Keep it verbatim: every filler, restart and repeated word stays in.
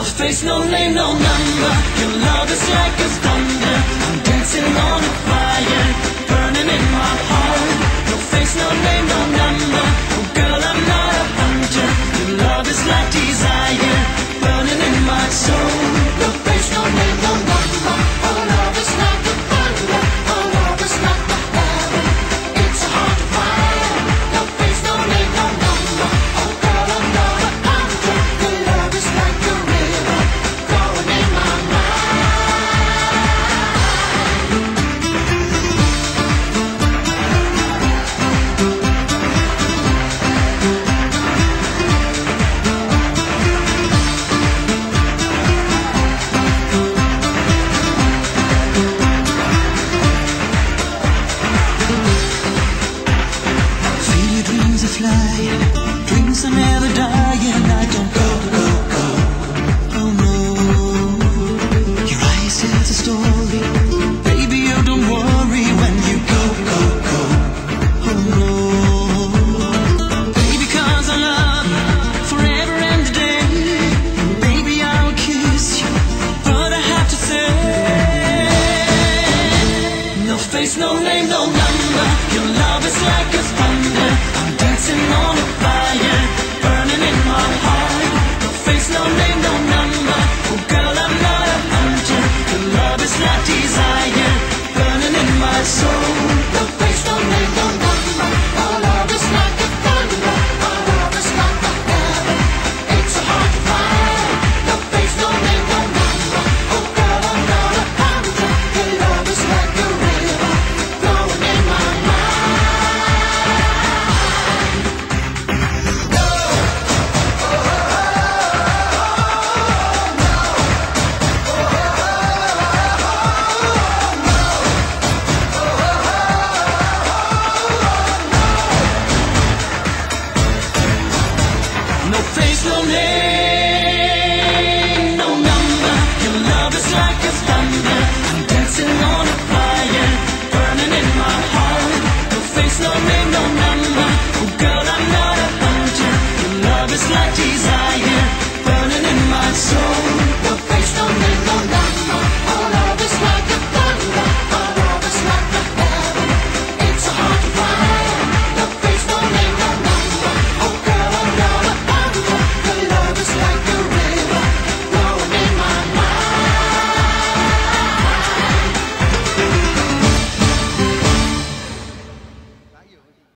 face, no name, no number. Your love is like a thunder. I'm dancing on a fire, burning in my heart. No face, no name, no number. Oh girl, I'm not a hunter. Your love is like desire, burning in my soul. No face, no name, no number. Oh love is like a thunder. Oh love is like a heaven. It's a hard to find. No face, no name, no number. Oh girl, I'm not a hunter. Your love is like a river flowing in my mind. Feel your dreams are flying, dreams are never dying. I